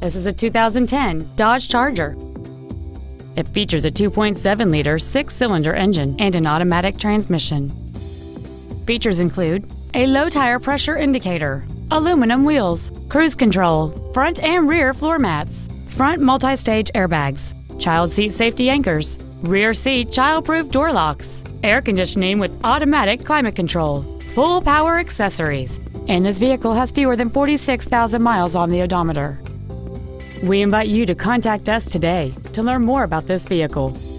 This is a 2010 Dodge Charger. It features a 2.7-liter six-cylinder engine and an automatic transmission. Features include a low tire pressure indicator, aluminum wheels, cruise control, front and rear floor mats, front multi-stage airbags, child seat safety anchors, rear seat child-proof door locks, air conditioning with automatic climate control, full power accessories, and this vehicle has fewer than 46,000 miles on the odometer. We invite you to contact us today to learn more about this vehicle.